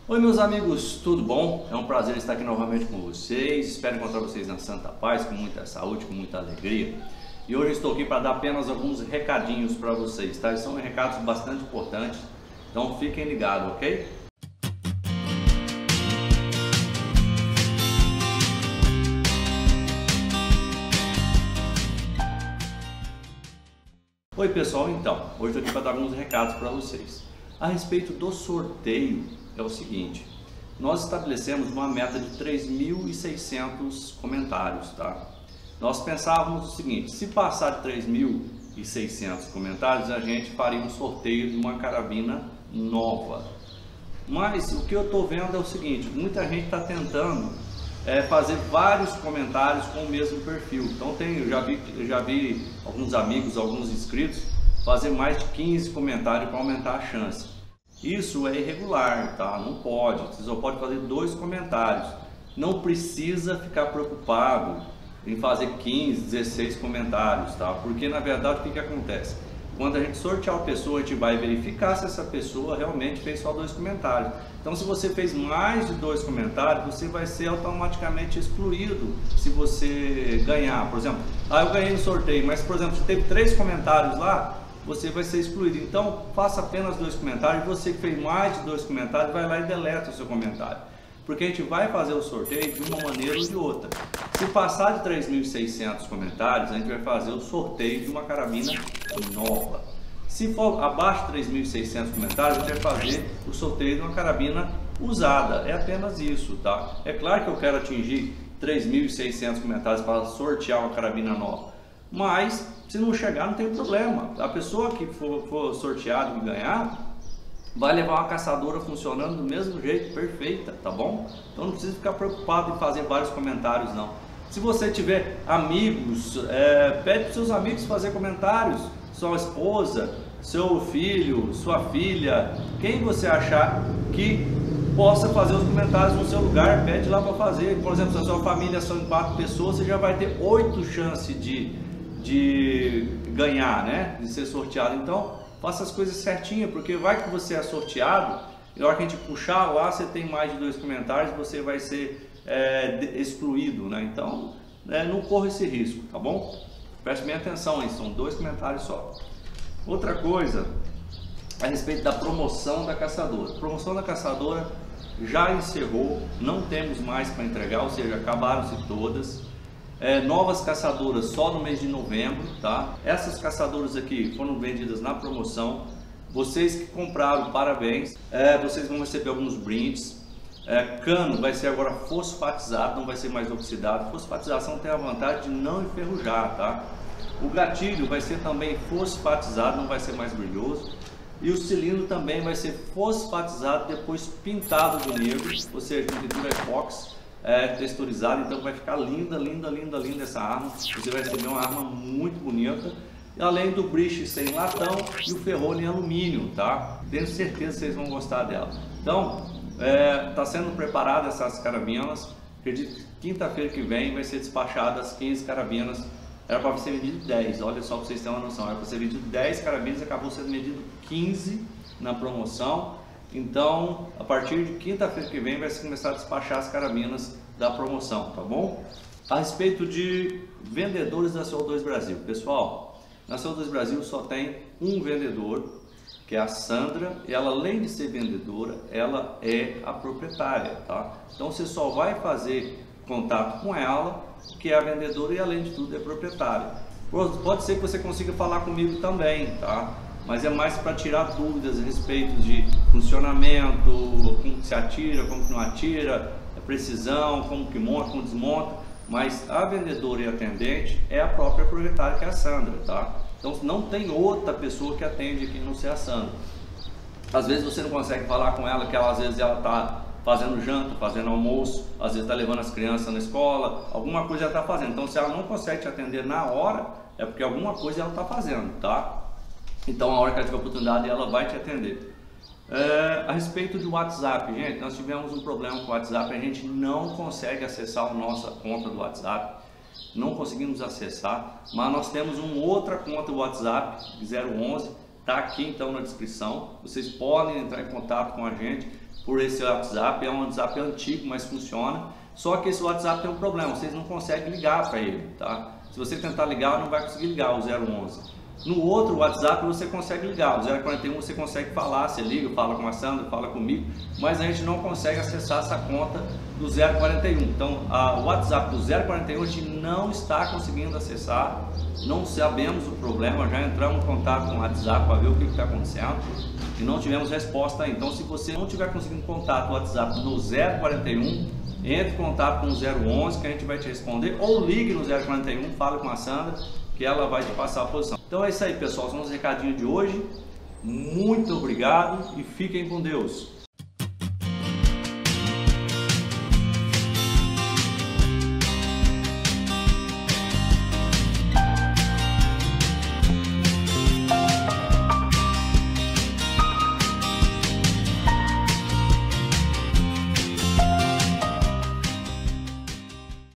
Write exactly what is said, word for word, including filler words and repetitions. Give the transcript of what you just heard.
Oi meus amigos, tudo bom? É um prazer estar aqui novamente com vocês. Espero encontrar vocês na santa paz, com muita saúde, com muita alegria. E hoje estou aqui para dar apenas alguns recadinhos para vocês, tá? São recados bastante importantes, então fiquem ligados, ok? Oi pessoal, então, hoje estou aqui para dar alguns recados para vocês. A respeito do sorteio, é o seguinte: nós estabelecemos uma meta de três mil e seiscentos comentários, tá? Nós pensávamos o seguinte: se passar de três mil e seiscentos comentários, a gente faria um sorteio de uma carabina nova. Mas o que eu estou vendo é o seguinte: muita gente está tentando é, fazer vários comentários com o mesmo perfil. Então tem, eu já vi, eu já vi alguns amigos, alguns inscritos fazer mais de quinze comentários para aumentar a chance. Isso é irregular, tá? Não pode, você só pode fazer dois comentários. Não precisa ficar preocupado em fazer quinze, dezesseis comentários, tá? Porque na verdade o que que acontece? Quando a gente sortear a pessoa, a gente vai verificar se essa pessoa realmente fez só dois comentários. Então, se você fez mais de dois comentários, você vai ser automaticamente excluído se você ganhar. Por exemplo, ah, eu ganhei no sorteio, mas por exemplo, você teve três comentários lá, você vai ser excluído. Então, faça apenas dois comentários. Você que fez mais de dois comentários, vai lá e deleta o seu comentário. Porque a gente vai fazer o sorteio de uma maneira ou de outra. Se passar de três mil e seiscentos comentários, a gente vai fazer o sorteio de uma carabina nova. Se for abaixo de três mil e seiscentos comentários, a gente vai fazer o sorteio de uma carabina usada. É apenas isso, tá? É claro que eu quero atingir três mil e seiscentos comentários para sortear uma carabina nova. Mas, se não chegar, não tem problema. A pessoa que for, for sorteada e ganhar, vai levar uma caçadora funcionando do mesmo jeito, perfeita, tá bom? Então não precisa ficar preocupado em fazer vários comentários, não. Se você tiver amigos, é, pede para seus amigos fazer comentários, sua esposa, seu filho, sua filha, quem você achar que possa fazer os comentários no seu lugar, pede lá para fazer. Por exemplo, se a sua família são quatro pessoas, você já vai ter oito chances de, de ganhar, né? De ser sorteado. Então, faça as coisas certinho, porque vai que você é sorteado e na hora que a gente puxar lá, você tem mais de dois comentários, você vai ser é, excluído, né? Então, é, não corra esse risco, tá bom? Preste bem atenção aí, são dois comentários só. Outra coisa, a respeito da promoção da caçadora. A promoção da caçadora já encerrou, não temos mais para entregar, ou seja, acabaram-se todas. É, novas caçadoras só no mês de novembro, tá? Essas caçadoras aqui foram vendidas na promoção. Vocês que compraram, parabéns. É, vocês vão receber alguns brindes. É, cano vai ser agora fosfatizado, não vai ser mais oxidado. Fosfatização tem a vantagem de não enferrujar, tá? O gatilho vai ser também fosfatizado, não vai ser mais brilhoso. E o cilindro também vai ser fosfatizado, depois pintado de negro, ou seja, com pintura epóxi. É, texturizado, então vai ficar linda, linda, linda, linda essa arma. Você vai receber uma arma muito bonita, além do briche sem latão e o ferrolho em alumínio, tá? Tenho certeza que vocês vão gostar dela. Então, está é, sendo preparada essas carabinas. Acredito que quinta-feira que vem vai ser despachadas quinze carabinas. Era para ser vendido dez, olha só para vocês terem uma noção. Era para ser vendido dez carabinas, acabou sendo vendido quinze na promoção. Então, a partir de quinta-feira que vem vai se começar a despachar as carabinas da promoção, tá bom? A respeito de vendedores da C O dois Brasil, pessoal, na C O dois Brasil só tem um vendedor, que é a Sandra, e ela, além de ser vendedora, ela é a proprietária, tá? Então você só vai fazer contato com ela, que é a vendedora e além de tudo é proprietária. Pode ser que você consiga falar comigo também, tá? Mas é mais para tirar dúvidas a respeito de funcionamento, como que se atira, como que não atira, precisão, como que monta, como desmonta. Mas a vendedora e atendente é a própria proprietária, que é a Sandra, tá? Então não tem outra pessoa que atende aqui, não ser a Sandra. Às vezes você não consegue falar com ela, que ela, às vezes ela está fazendo janta, fazendo almoço, às vezes está levando as crianças na escola, alguma coisa ela está fazendo. Então se ela não consegue te atender na hora, é porque alguma coisa ela está fazendo, tá? Então, a hora que ela tiver oportunidade, ela vai te atender. É, a respeito do WhatsApp, gente, nós tivemos um problema com o WhatsApp, a gente não consegue acessar a nossa conta do WhatsApp, não conseguimos acessar, mas nós temos uma outra conta do WhatsApp, zero onze, está aqui então na descrição, vocês podem entrar em contato com a gente, por esse WhatsApp. É um WhatsApp antigo, mas funciona. Só que esse WhatsApp tem um problema, vocês não conseguem ligar para ele, tá? Se você tentar ligar, não vai conseguir ligar o zero onze. No outro WhatsApp você consegue ligar, o zero quarenta e um você consegue falar, você liga, fala com a Sandra, fala comigo, mas a gente não consegue acessar essa conta do zero quarenta e um. Então a, o WhatsApp do zero quarenta e um a gente não está conseguindo acessar, não sabemos o problema, já entramos em contato com o WhatsApp para ver o que está acontecendo e não tivemos resposta ainda. Então se você não tiver conseguindo contato no WhatsApp no zero quarenta e um, entre em contato com o zero onze que a gente vai te responder, ou ligue no zero quarenta e um, fale com a Sandra que ela vai te passar a posição. Então é isso aí, pessoal, são os recadinhos de hoje. Muito obrigado e fiquem com Deus.